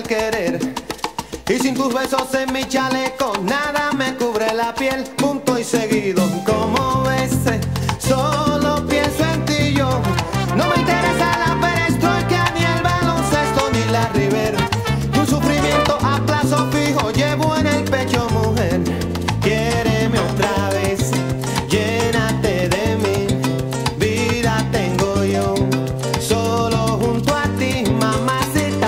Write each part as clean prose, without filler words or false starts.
querer. Y sin tus besos en mi chaleco nada me cubre la piel. Punto y seguido, como ves, solo pienso en ti yo. No me interesa la perestroika, ni el baloncesto, ni la River. Un sufrimiento a plazo fijo llevo en el pecho, mujer. Quiéreme otra vez, llénate de mí. Vida tengo yo, solo junto a ti, mamacita,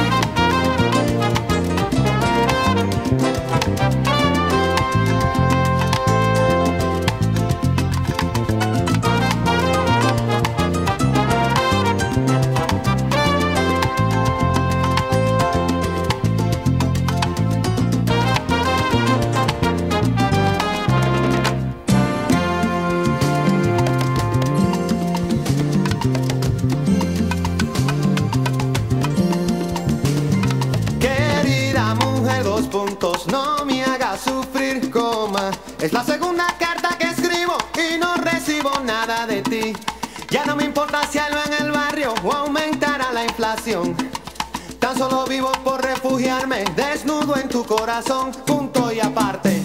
no me hagas sufrir, coma. Es la segunda carta que escribo y no recibo nada de ti. Ya no me importa si algo en el barrio o aumentará la inflación. Tan solo vivo por refugiarme desnudo en tu corazón, punto y aparte.